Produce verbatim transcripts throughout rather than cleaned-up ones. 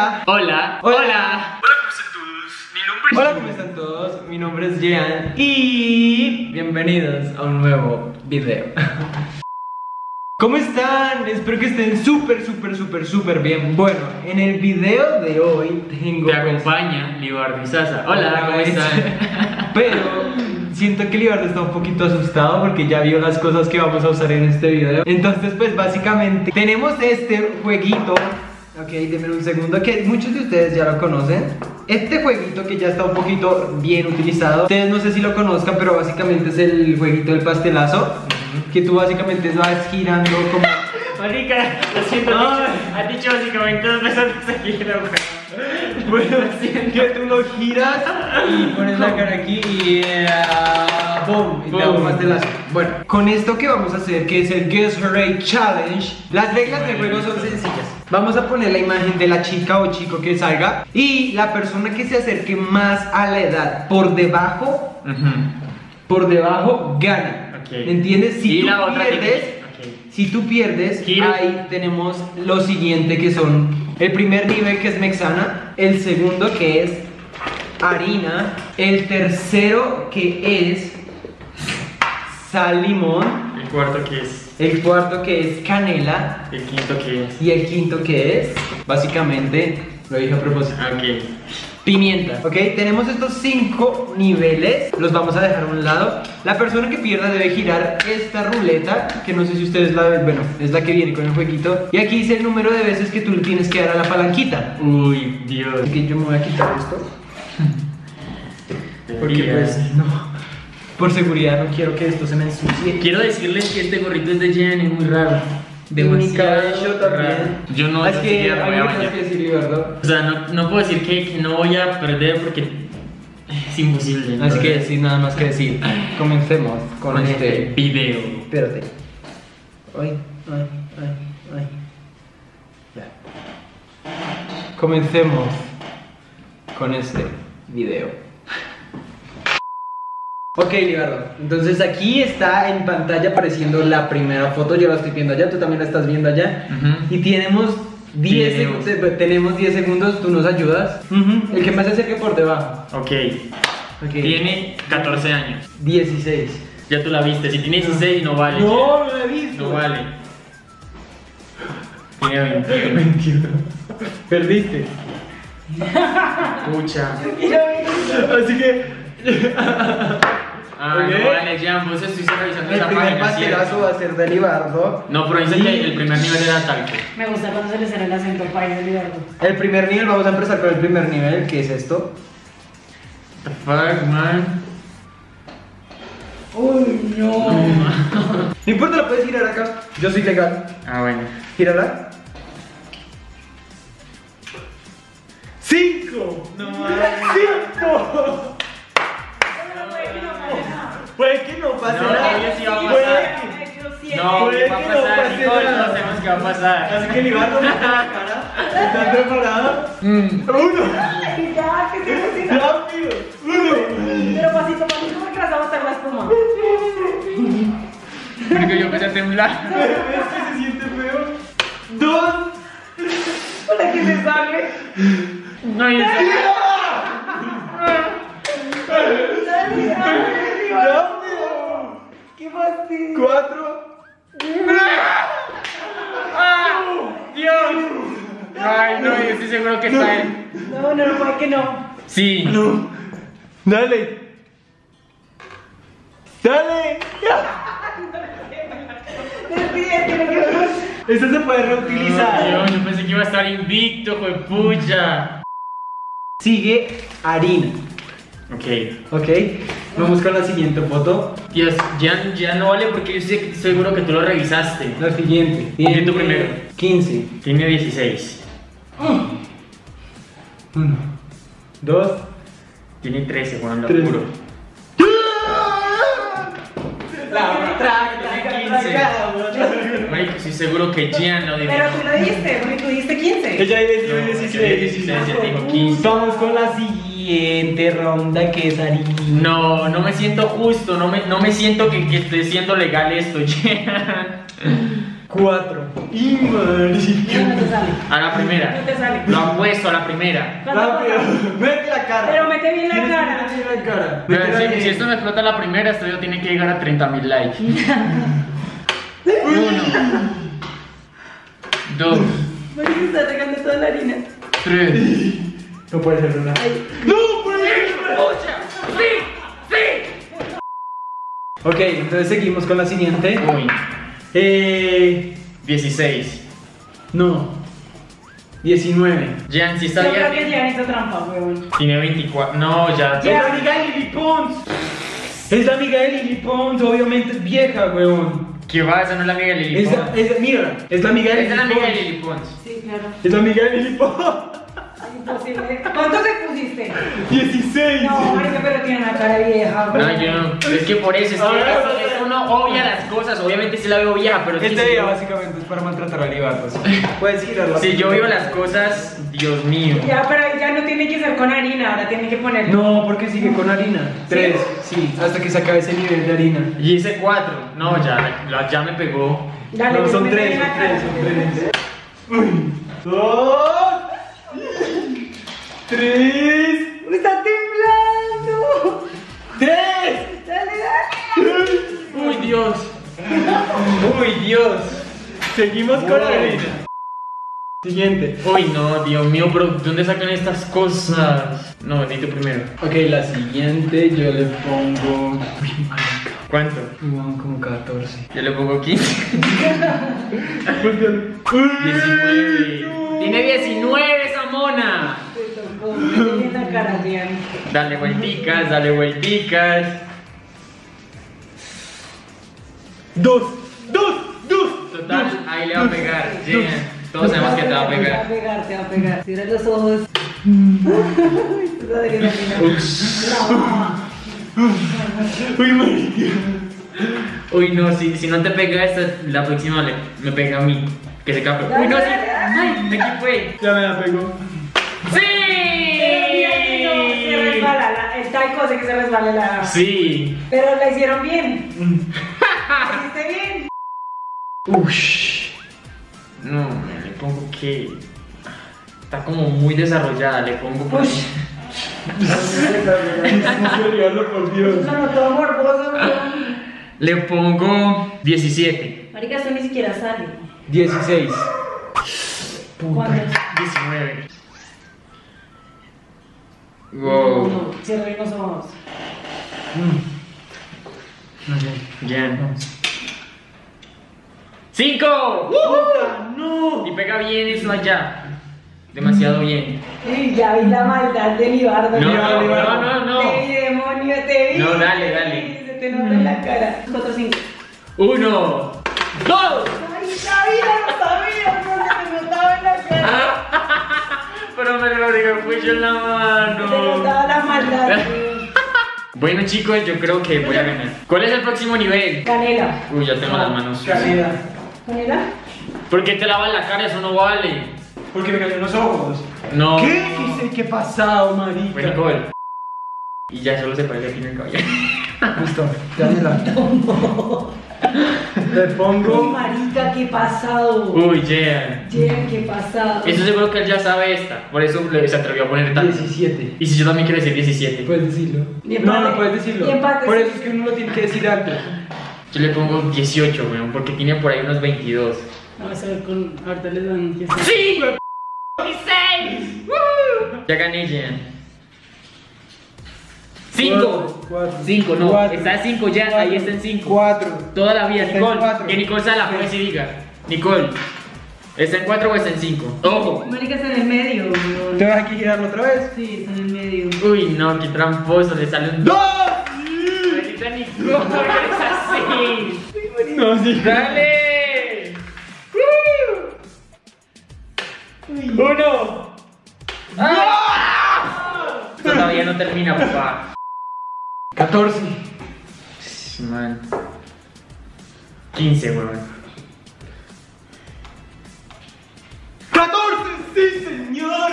Hola. Hola. Hola. Hola, ¿cómo están todos? Mi nombre es... Hola, ¿cómo están todos? Mi nombre es Jean y bienvenidos a un nuevo video. ¿Cómo están? Espero que estén súper, súper, súper, súper bien. Bueno, en el video de hoy tengo... Te acompaña Libardo y Sasa. Hola, ¿cómo están? Pero siento que Libardo está un poquito asustado porque ya vio las cosas que vamos a usar en este video. Entonces, pues básicamente tenemos este jueguito. Ok, denme un segundo, que muchos de ustedes ya lo conocen. Este jueguito que ya está un poquito bien utilizado. Ustedes no sé si lo conozcan, pero básicamente es el jueguito del pastelazo. Que tú básicamente vas girando como... Marica, lo siento, No. has dicho, dicho básicamente dos veces de seguida, Bueno, que tú lo giras y pones la cara aquí y... Uh, ¡boom! Y te da un pastelazo. Bueno, con esto que vamos a hacer, que es el Guess Her Age Challenge, las reglas del juego son sencillas. Vamos a poner la imagen de la chica o chico que salga y la persona que se acerque más a la edad por debajo, por debajo, gana. Okay. ¿Entiendes? Si Y tú la otra que- pierdes, okay. si tú pierdes, Giro. ahí tenemos lo siguiente que son el primer nivel, que es Mexana, el segundo que es harina, el tercero que es sal limón, El cuarto que es... el cuarto que es canela El quinto que es... y el quinto que es, básicamente, lo dije a propósito, Ok. pimienta. Ok, tenemos estos cinco niveles, los vamos a dejar a un lado. La persona que pierda debe girar esta ruleta, que no sé si ustedes la ven, bueno, es la que viene con el jueguito. Y aquí dice el número de veces que tú le tienes que dar a la palanquita. Uy, Dios. Así que yo me voy a quitar esto, porque pues no, por seguridad no quiero que esto se me ensucie. Quiero decirles que este gorrito es de Jean, es muy raro. De mi cabello también. raro. Yo no, Es no que siquiera me hay voy a cosas bañar. que decir, ¿verdad? O sea, no, no puedo decir que, que no voy a perder porque es imposible. Así ¿no? que decir nada más que decir. Comencemos con, con este este video. Espérate. Ay, ay, ay, ay. Ya. Comencemos con este video. Ok, Libardo. Entonces aquí está en pantalla apareciendo la primera foto. Yo la estoy viendo allá, tú también la estás viendo allá. Ujú. Y tenemos diez Tenemos. segundos. Tenemos diez segundos, tú nos ayudas. Ujú. El que más se acerque por debajo. Ok. Ok. Tiene catorce años. dieciséis. Ya tú la viste. Si tiene dieciséis no vale. No, no la he visto. No vale. Tiene veintiuno. veintiuno. Perdiste. Pucha. Así que. Ah, Ok. no vale, Jean, vos estuviste revisando El esa primer página, pastelazo ¿cierto? va a ser de Libardo. No, pero dice Y que el primer nivel era talco. Me gusta cuando se le sale el acento país de Libardo. el primer nivel, vamos a empezar con el primer nivel, que es esto. The fuck, man. Uy, no. No importa, la puedes girar acá. Yo soy legal. Ah, bueno. Gírala. ¡Cinco! No ¡Cinco! Puede que no pase No, nada. yo sí va a Puede pasar. que- No, Puede ¿qué va a que no pasar? pase Nicole, nada. no sabemos qué va a pasar. Así que Libardo, mete la cara. ¿Estás preparado? Uno. Ay, ya, ¿qué te decía? Rápido. Uno. Pero pasito, pasito, porque vas a botar la espuma. Porque yo empecé a temblar. ¿Ves que se siente feo? Dos. Para que se salve. No, yo sé. Dale, dale, Libardo. Rápido. Qué fastidio. Cuatro. ¡Ah! ¡Dios! Ay, no, yo estoy seguro que está él. No, no, no, puede que no. Sí. No. Dale. Dale. Despídete, lo que no. Esto se puede reutilizar. Dios, yo pensé que iba a estar invicto, juepucha. Sigue harina. Ok. Ok. Vamos con la siguiente foto. Dios, ya, ya no vale porque yo estoy seguro que tú lo revisaste. La siguiente. Di tú primero. quince. Tiene dieciséis. Uno. Dos. Tiene trece, Juan, lo Tres. juro. La otra. Marico, estoy seguro que Gian lo dijo. Pero tú lo dijiste, porque tú dijiste quince. Ella dice No, dieciséis. dieciséis, ya dijo quince. Vamos con la siguiente ronda, que es harina. No, no me siento justo, no me, no me siento que, que esté siendo legal esto, Gian. cuatro. Y marica. No, no te sale. A la primera. No te sale. Lo apuesto a la primera. Rápido. Mete la cara. Pero mete bien la Tienes que cara. meter la cara. Pero Métela si, bien. si esto me explota a la primera, esto ya tiene que llegar a treinta mil likes. Uno. Dos. Marica está regando toda la harina. Tres. No puede ser una. No, ¡Sí! ¡Sí! Ok, entonces seguimos con la siguiente. Uy. Eh. dieciséis. No. diecinueve. Jan, si está yo creo que bien. Jan hizo trampa, huevón. Tiene veinticuatro. No, ya. Es la amiga de Lily Pons. Es la amiga de Lily Pons, obviamente es vieja, weón. ¿Qué va? Esa no es la amiga de Lily Es, Pons. es, mira, es la amiga de Esa es la Lily amiga de Pons. Lily Pons. Sí, claro. Es la amiga de Lily Pons. Ay, imposible. ¿Cuánto te pusiste? dieciséis. No, marica, pero tiene una cara vieja, No, huevón. yo no. Es que por eso, es que A ver, eso, a ver. eso uno obvia las cosas. Obviamente sí la veo vieja, pero es que Este si día yo- básicamente es para maltratar a Libatos. Puedes girarla. Si yo veo las cosas, Dios mío. Ya, pero ahí ya no tiene que ser con harina, ahora tiene que poner. No, porque sigue con harina. Tres, sí, hasta que se acabe ese nivel de harina. Y hice cuatro. No, ya, la- ya me pegó. Dale, No, son mete tres, bien la son cara. tres, son tres. Uy. Dos. Tres. ¡Me está temblando! Tres. Dale, dale. Uy, Dios. Uy, Dios. Seguimos con Wow. la harina. Siguiente. Uy, no, Dios mío, pero ¿dónde sacan estas cosas? No, necesito primero. Ok, la siguiente yo le pongo. Uy, marica. ¿Cuánto? Igual como catorce. Yo le pongo quince. diecinueve. diecinueve. Tiene diecinueve esa mona. Te tocó, mete bien la cara, Jan. Dale vuelticas, dale vuelticas. Dos. Dos. Dos. Total, ahí le va a pegar. Jan, todos sabemos que te va a Te va a pegar. pegar, te va a pegar. Cierra los ojos. Tú sabes que no opina. Uy, marica. Uy, no, si, si no te pega esta, la próxima le, me pega a mí. Que se cape. Uy, no, sí. Ay, aquí fue. Ya me la pegó. ¡Sí! Pero mira que no, se resbala, la- el talco hace que se resbale la. Sí. Pero la hicieron bien. ¿La hiciste bien? Ush. No, le pongo que. Está como muy desarrollada, le pongo por Ush. por Dios. Sonó todo morboso, weón. Le pongo diecisiete. Marica, esto ni siquiera sale. dieciséis. ¿Cuándo? diecinueve. No, Wow. no, cierra bien los ojos. Ya. ¡Cinco! ¡Puta, no! Y pega bien eso allá. Demasiado bien. Sí, ya vi la maldad de Libardo. No, no, no, no, no. Te vi, demonio, te vi. No, dale, dale. Se te nota en la cara. Cuatro, cinco. Uno. Dos. Ay, sabía, no sabía, no se te notaba en la cara. Pero me lo digo, fui yo en la Se te mano. notaba la maldad, weón. Bueno chicos, yo creo que voy a ganar. ¿Cuál es el próximo nivel? Canela. Uy, ya tengo las manos sucias. Calidad. ¿Canela? ¿Por qué te lavas la cara? Eso no vale. Porque me cayeron los ojos. No. ¿Qué? ¿Qué, sé- qué pasado, marica? Pues Nicole. Y ya solo se parece aquí en el cabello. Listo, ya me la. Le Uy, pongo. marica, qué pasado. Uy, yeah. Jen, qué pasado. Eso seguro que él ya sabe esta. Por eso le- se atrevió a poner tanto. diecisiete. Y si yo también quiero decir diecisiete. Puedes decirlo. Y empate. No, no puedes decirlo. Y empate. Por eso es que uno lo tiene que decir antes. Yo le pongo dieciocho, weón, porque tiene por ahí unos veintidós. Vamos a ver con. Ahorita les dan. ¡Sí! ¡dieciséis! ¡Woo! Ya gané, Jen. Cinco. Cuatro. Cinco, no. Cuatro. Está en cinco ya, ahí está en cinco. Cuatro. Toda la vida, Está en Nicole. cuatro. Que Nicole sea la juez y diga. Nicole, ¿está en cuatro o está en cinco? Ojo. Marica, está en el medio, weón. ¿Te vas a girarlo otra vez? Sí, está en el medio. Uy, no, qué tramposo, le sale un ¡Dos! Maldita Nicole, ¿por qué eres así? No, sí. ¡Dale! ¡Uh! ¡Uno! ¡Ah! Esto todavía no termina, papá. catorce. Man. quince, weón. ¡catorce! ¡Sí, señor!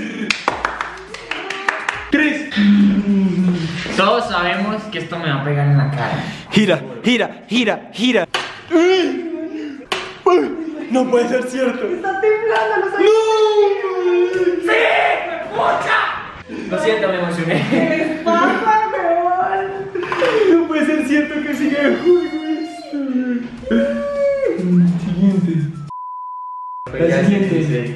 tres. Todos sabemos que esto me va a pegar en la cara. Gira, gira, gira, gira. No puede ser cierto. Está temblando, no sabes. ¡No! Lo siento, me emocioné. ¿Qué les pasa, weón? No puede ser cierto que siga el juego esto. Siguiente. La siguiente.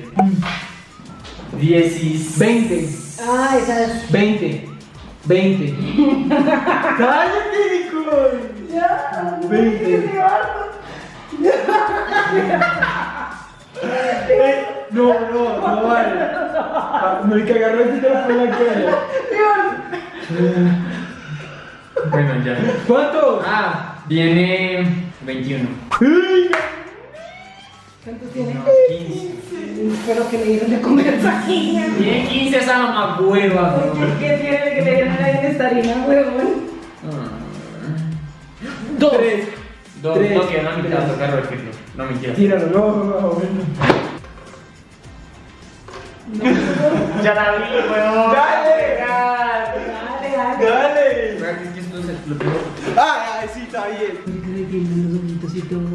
dieciséis. veinte. Ah, esa es. veinte. veinte. ¡Cállate, Nicole! Ya. veinte. ¡Qué harto! Eh, no, no, no vale. Ah, me que agarró este teléfono en la cara. Bueno, ya. ¿Cuánto? Ah, viene veintiuno. ¡Ay! ¿Cuántos tiene? No, quince. Espero que le dieron de comer a esa niña. Tiene quince esa mamá hueva, bro. ¿Qué tiene que le dieron a la estarina, huevón? Dos. Tres. Dos. Tres. No, que no me Tres. a tocar repetirlo. No mentira. Tíralo, no, no, no, bueno. Ya la vi, weón. ¡Dale! Dale, dale. ¡Dale! Es que esto se lo tengo. ¡Ay, ay, sí, está bien! Que le tienen los ojitos y todo.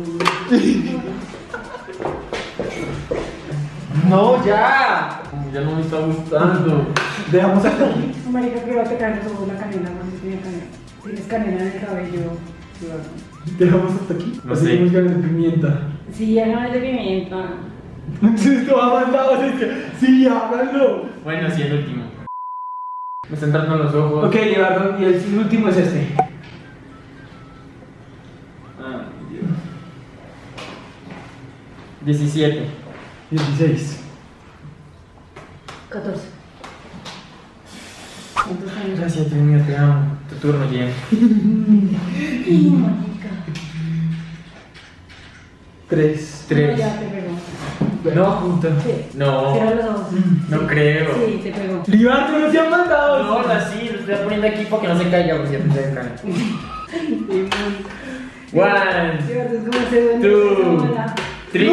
No, ya. Ya no me está gustando. Dejamos hasta aquí. Marica, que va a tocar los ojos la canela, no sé si tiene canela. Tienes canela en el cabello. Dejamos hasta aquí. No Así sé. tenemos ganas de pimienta. Sí, ya no es de pimienta. Esto ha mandado, así que sí, háganlo. Bueno, sí, el último. Me están entrando los ojos. Ok, Leonardo, y el último es este. Ay, Dios. diecisiete. dieciséis. catorce. ¿Cuántos años? Gracias, Dios mío, te amo. Tu turno, Jen. Ay, marica. tres. Tres. No, ya te pegó. No, junto. Sí. No. Cierra los ojos. No creo. Sí, te pegó. Leonardo, no se han mandado. No, así, lo estoy poniendo aquí para que no se caiga, porque siempre se cae. One, Sí, es como ese duende two, de esa bola. three. ¡Ah!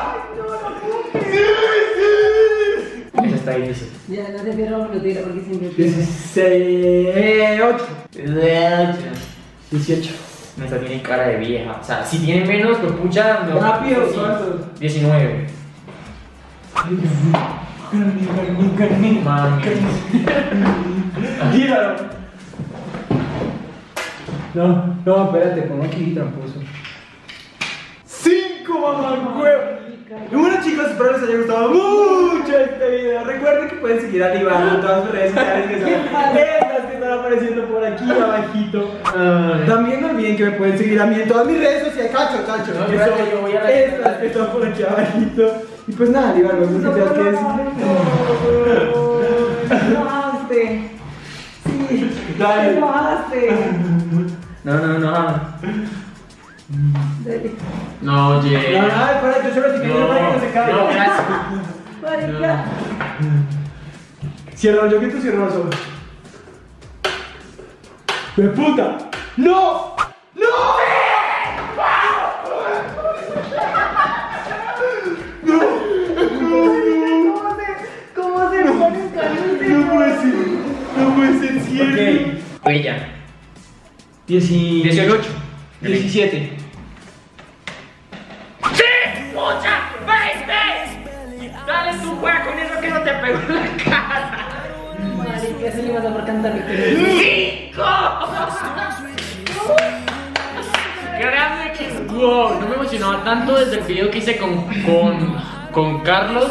Eso está difícil. Ya, no te pierdo lo tiro porque siempre dieciséis. ocho. dieciocho. No, esta tiene cara de vieja. O sea, si tiene menos, pues pucha. No, Rápido, sí. ¿cuántos? diecinueve. Ay, Dios mío. Carmen, Carmen, Carmen. Mami. Gíralo. No, no, espérate, pongo aquí tramposo. ¡Cinco, mamá, huevo! Y bueno, chicos, espero les haya gustado mucho este video. Recuerden que pueden seguir a Libardo en todas sus redes sociales, que son estas que están apareciendo por aquí abajito. Ay. También no olviden que me pueden seguir a mí en todas mis redes sociales. Cacho, cacho. No, que espérate, son yo voy a la- estas que están por aquí abajito. Y pues nada, Libardo, no sé qué tengas que decir. Te enojaste. Sí, Dale. te enojaste. No, no, no. Dale. No, No, Jen. no, espera, yo solo si No, quieres para que no se caiga. no, gracias. Marica. Cierra yo que tú cierras los ojos. ¡De puta! ¡No! ¡No! ¡No! ¿Cómo se, cómo se pone un caliente? No puede ser, no puede ser cierto. Ok. Ella. dieciocho. diecisiete. ¡Sí! ¡Pucha! ¡veinte! Dale tu juega con eso que no te pegó en la cara. Marica, eso le vas a por cantar mi ¡Cinco! Créanme que wow, no me emocionaba tanto desde el video que hice con, con, con Carlos.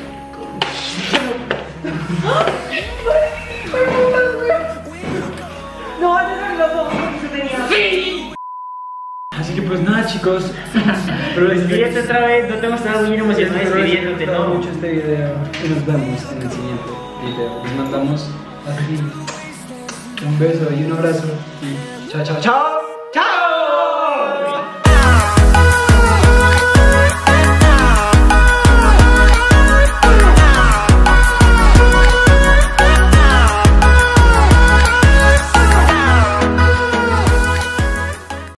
No, no, no, los ojos se tenían. ¡Sí! Así que pues nada, chicos. Pero Despídete otra vez, no te mostrado bien emocionado despidiéndote, ¿no? ¿no? mucho este video y nos vemos en el siguiente video. Nos mandamos así un beso y un abrazo y chao, chao, chao.